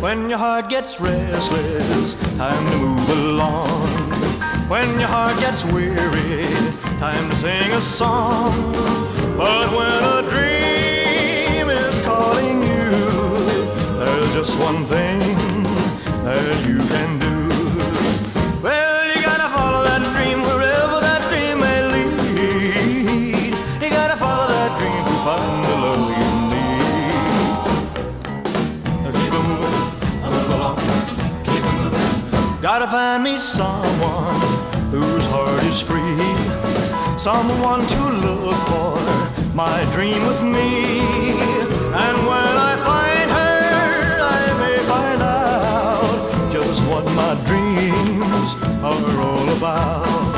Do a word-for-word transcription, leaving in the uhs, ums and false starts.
When your heart gets restless, time to move along. When your heart gets weary, time to sing a song. But when a dream is calling you, there's just one thing that you can do. Well, you gotta follow that dream wherever that dream may lead. You gotta follow that dream to find the love you need. Keep it moving, move along, keep it moving. Gotta find me someone whose heart is free, someone to look for my dream with me. And when I find her, I may find out just what my dreams are all about.